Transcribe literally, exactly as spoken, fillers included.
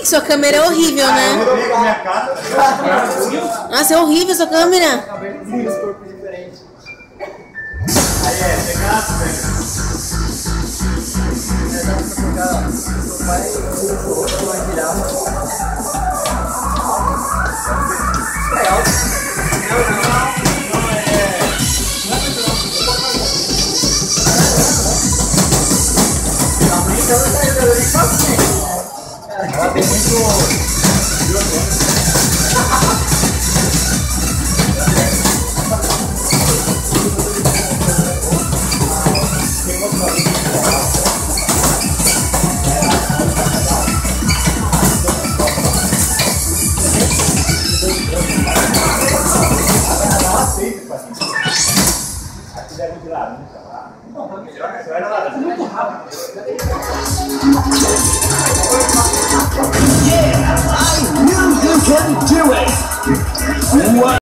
Sua câmera é horrível, né? Nossa, é horrível sua câmera. Aí é, pegaço, velho. Ela tem muito... Yeah, I knew you can do it! What?